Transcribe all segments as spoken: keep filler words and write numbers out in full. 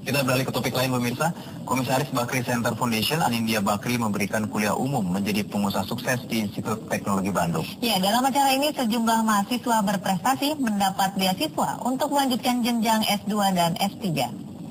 Kita beralih ke topik lain pemirsa. Komisaris Bakri Center Foundation Anindya Bakri memberikan kuliah umum menjadi pengusaha sukses di Institut Teknologi Bandung. Ya, dalam acara ini sejumlah mahasiswa berprestasi mendapat beasiswa untuk melanjutkan jenjang S dua dan S tiga.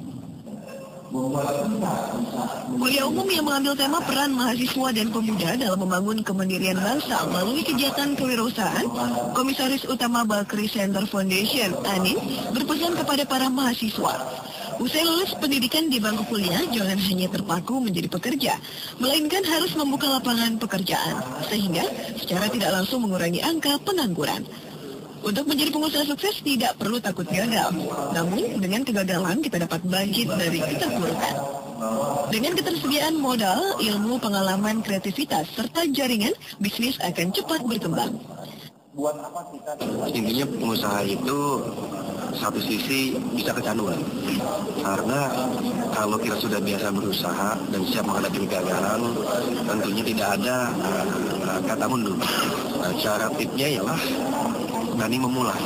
Kuliah umum yang mengambil tema peran mahasiswa dan pemuda dalam membangun kemandirian bangsa melalui kegiatan kewirausahaan, Komisaris Utama Bakri Center Foundation, Anin, berpesan kepada para mahasiswa. Usai lulus pendidikan di bangku kuliah, jangan hanya terpaku menjadi pekerja, melainkan harus membuka lapangan pekerjaan, sehingga secara tidak langsung mengurangi angka pengangguran. Untuk menjadi pengusaha sukses tidak perlu takut gagal, namun dengan kegagalan kita dapat bangkit dari keterpurukan. Dengan ketersediaan modal, ilmu, pengalaman, kreativitas, serta jaringan, bisnis akan cepat berkembang. Intinya pengusaha itu satu sisi bisa kecanduan, karena kalau kita sudah biasa berusaha dan siap menghadapi kegagalan, tentunya tidak ada uh, kata mundur. Nah, cara tipnya ialah berani memulai.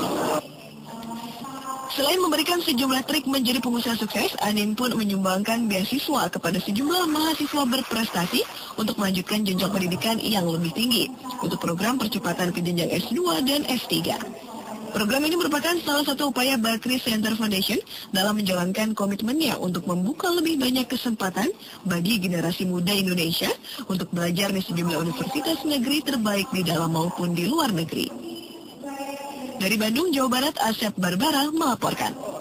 Selain memberikan sejumlah trik menjadi pengusaha sukses, Anin pun menyumbangkan beasiswa kepada sejumlah mahasiswa berprestasi untuk melanjutkan jenjang pendidikan yang lebih tinggi untuk program percepatan ke jenjang S dua dan S tiga. Program ini merupakan salah satu upaya Bakri Center Foundation dalam menjalankan komitmennya untuk membuka lebih banyak kesempatan bagi generasi muda Indonesia untuk belajar di sejumlah universitas negeri terbaik di dalam maupun di luar negeri. Dari Bandung, Jawa Barat, Asep Barbara melaporkan.